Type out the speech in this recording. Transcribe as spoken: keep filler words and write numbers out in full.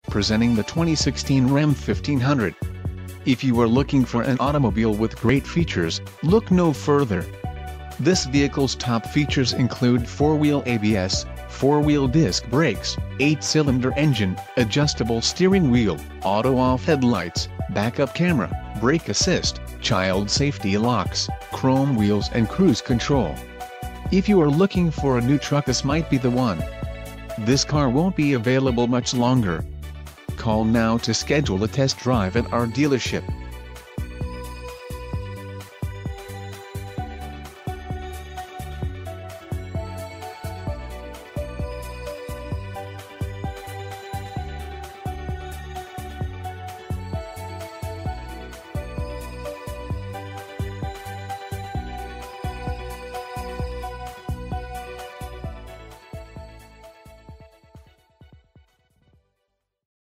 presenting the twenty sixteen Ram fifteen hundred. If you are looking for an automobile with great features, look no further. This vehicle's top features include four-wheel A B S, four-wheel disc brakes, eight-cylinder engine, adjustable steering wheel, auto-off headlights, backup camera, brake assist, child safety locks, chrome wheels and cruise control. If you are looking for a new truck, this might be the one. This car won't be available much longer. Call now to schedule a test drive at our dealership.